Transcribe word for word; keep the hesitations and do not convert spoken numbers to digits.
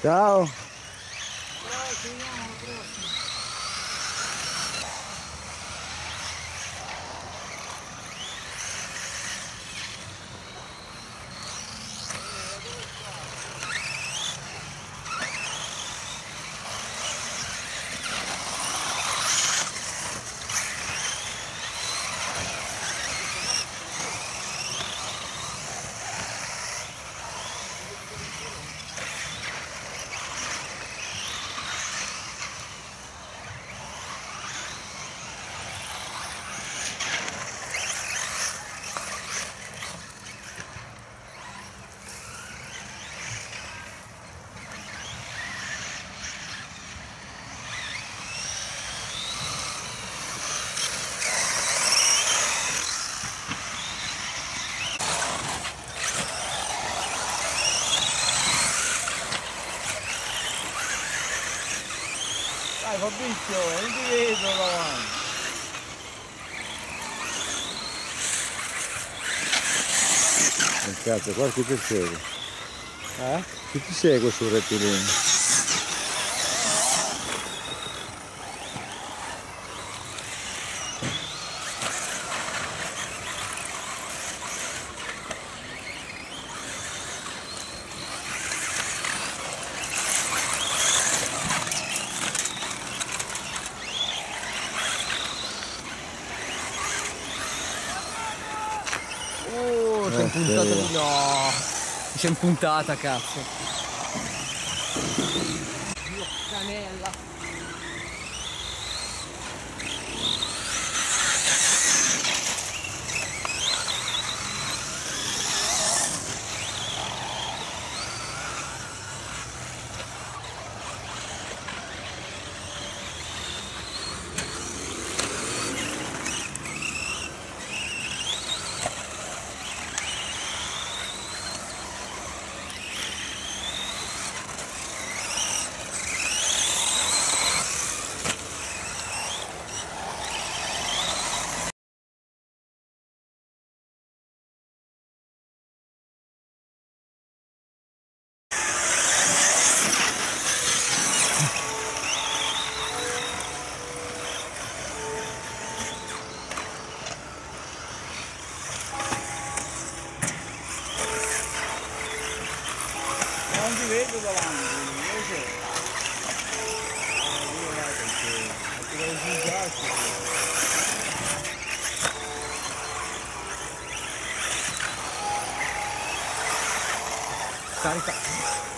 Ciao. Dai Fabrizio, non ti vedo davanti. Che cazzo, qua chi ti segue? Eh? Chi ti segue sul rettilineo? Oh, si è impuntata di no! Si è impuntata, cazzo! Dio, canella! Non ti vedo davanti, invece. Eh, io là perché perché devo sbugiarsi. Carica.